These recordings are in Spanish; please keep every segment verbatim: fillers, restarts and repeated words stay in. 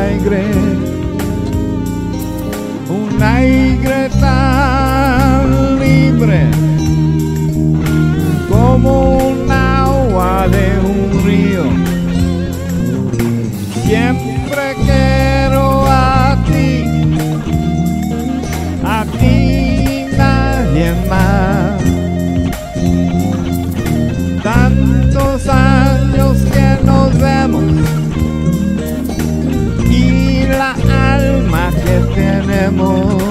aire, un aire tan libre como un agua de un río. Siempre quiero a ti, a ti y nadie más. Tantos años que nos vemos y la alma que tenemos.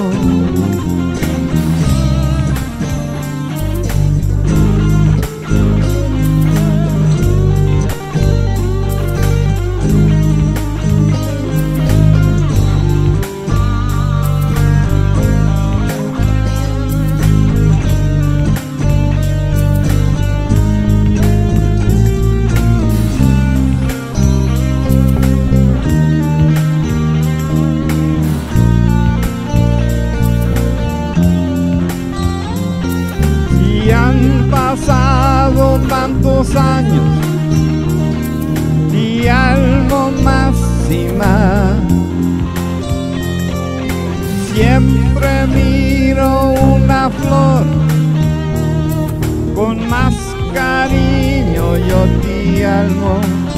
Pasado tantos años y algo más y más. Siempre miro una flor con más cariño, yo te amo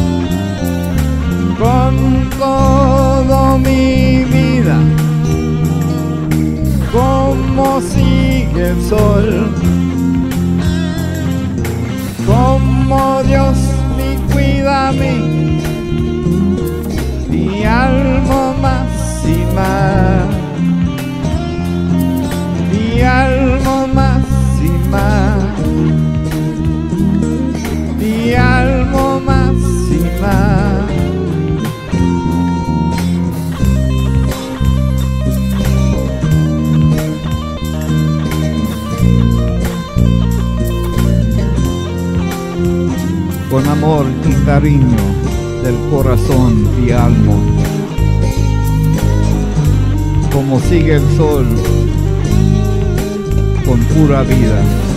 con todo mi vida, como sigue el sol. Como Dios me cuida a mí, mi alma más y más, mi alma más y más, mi alma más y más. Con amor y cariño del corazón y alma, como sigue el sol con pura vida.